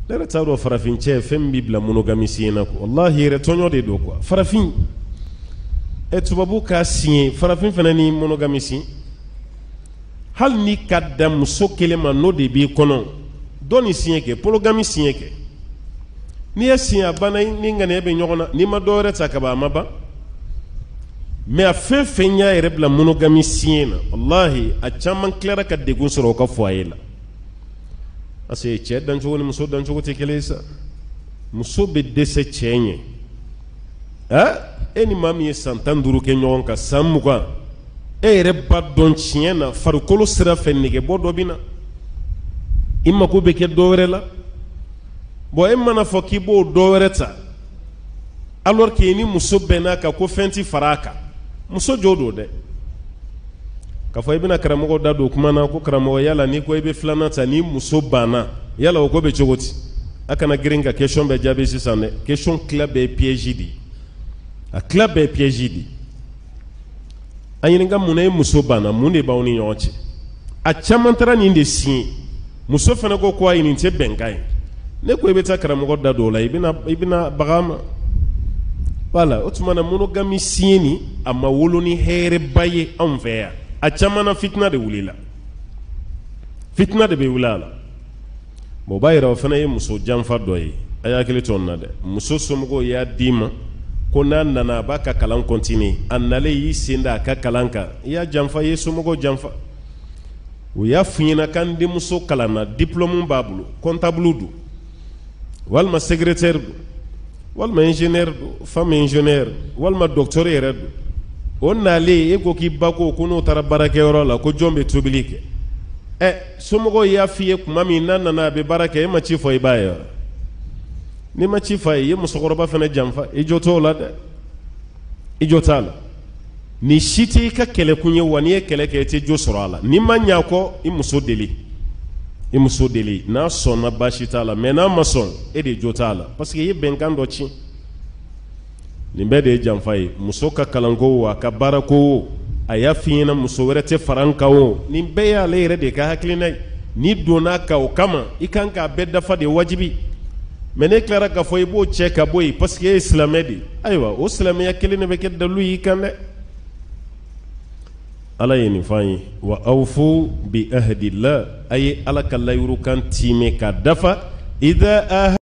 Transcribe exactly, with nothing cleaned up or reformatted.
dara taro farafin cɛ fɛn bi bila monogami siena ko wallahi yɛrɛ tɔɲɔ de do quoi farafin e tubabu ka signé farafin fana ni monogami si hal ni ka da muso kelen ma no de bi kɔnɔ dɔ ni signé kɛ polygami signé kɛ ni ye signé a banna ni ŋaniya bɛ ɲɔgɔn na ni ma dɔ wɛrɛ ta ka ban a ma ban mais a fɛn fɛn y'a yɛrɛ bila monogami signé na wallahi a caman tilara ka degun sɔrɔ o ka foyer la parce que cɛ dancogo ni muso dancogo tɛ kelen ye sa muso bɛ dɛsɛ cɛ ɲɛ ah e ni maa min ye san tan duuru kɛ ɲɔgɔn kan san mugan e yɛrɛ ba dɔn tiɲɛ na farikolo sira fɛ negebɔ dɔ bɛ na i mako bɛ kɛ dɔ wɛrɛ la bon e mana fɔ k'i b'o dɔ wɛrɛ ta alors que ni muso bɛnna kan ko fɛn ti fara a kan muso jo don dɛ k'a fɔ i bɛna karamɔgɔ da don kuma na ko karamɔgɔ yala n'i ko i bɛ filanan ta ni muso banna yala o ko bɛ cogo di a kana girin ka question bɛɛ jaabi sisan dɛ question tila bɛɛ ye piège de ye a tila bɛɛ ye piège de ye a ɲininka mun na e muso banna mun de b'aw ni ɲɔgɔn cɛ a caman taara nin de signé muso fana ko ko ayi nin tɛ bɛnkan ye ne ko i bɛ taa karamɔgɔ da don o la i bɛna i bɛna baga ma voilà o tuma na monogami signé ni a ma wolo ni hɛrɛba ye anw fɛ yan a caman na fitina de wulila fitina de bɛ wuli a la bon o b'a yira o fana ye muso janfa dɔ ye a y'a hakili to nin na dɛ muso somɔgɔw y'a d'i ma ko n'a nana a b'a ka kalan continuer a nalen y'i sen da a ka kalan kan i y'a janfa i ye somɔgɔw janfa o y'a f'i ɲɛna k'an denmuso kalanna diplôme b'a bolo comptable don walima secrétaire don walima ingénieur don femme ingénieur walima docteur yɛrɛ don o nalen e ko k'i ba ko ko n'o taara baarakɛyɔrɔ la ko jɔn bɛ tobili kɛ ɛ somɔgɔw y'a f'i ye tuma min n'a nana a bɛ baara kɛ e ma ci fɔ i b'a ye wa n'i ma ci fɔ a ye i ye musokɔrɔba fana janfa i jɔ t'o la dɛ i jɔ t'a la ni si tɛ i ka kɛlɛkun ye wa n'i ye kɛlɛ kɛ i tɛ jo sɔrɔ a la n'i ma ɲɛ a kɔ i muso deli i muso deli n'a sɔnna baasi t'a la mais n'a ma sɔn e de jo t'a la parce que i ye bɛnkan dɔ tiɲɛ nin bɛɛ de ye janfa ye muso ka kalanko o a ka baarako o a y'a f'i ɲɛna muso wɛrɛ tɛ fara n kan o nin bɛɛ y'ale yɛrɛ de ka hakilina ye n'i donna kan o kama i kan k'a bɛɛ dafa de wajibi mais ne tilara k'a fɔ i b'o cɛ ka bɔ yen parce que e ye silamɛ de ye ayiwa o silamɛya kelen de bɛ kɛ dalu y'i kan dɛ ala ye nin f'an ye wa awfu bi ahdillah a ye ala ka layuru kan tiimɛ ka dafa idha